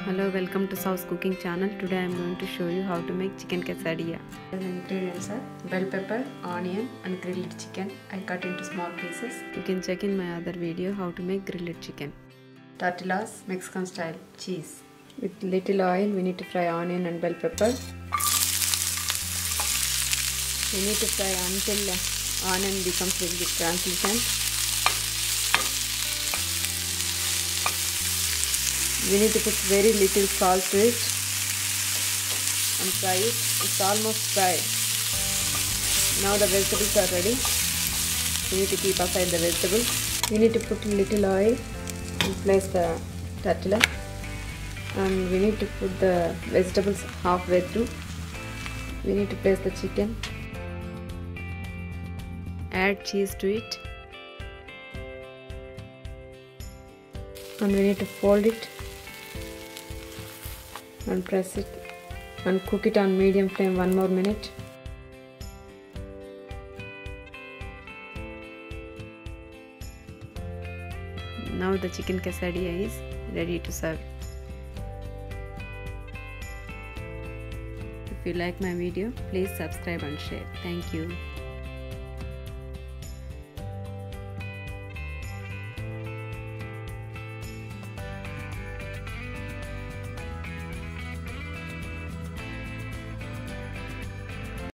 Hello, welcome to Sauce Cooking channel. Today I am going to show you how to make chicken quesadilla. The ingredients are bell pepper, onion and grilled chicken. I cut into small pieces. You can check in my other video how to make grilled chicken. Tortillas, Mexican style, cheese. With little oil, we need to fry onion and bell pepper. We need to fry until onion becomes a little bit translucent. We need to put very little salt to it and fry it. It's almost fried. Now the vegetables are ready. We need to keep aside the vegetables. We need to put little oil and place the tortilla. And we need to put the vegetables halfway through. We need to place the chicken. Add cheese to it. And we need to fold it and press it and cook it on medium flame 1 more minute. Now the chicken quesadilla is ready to serve. If you like my video, please subscribe and share. Thank you.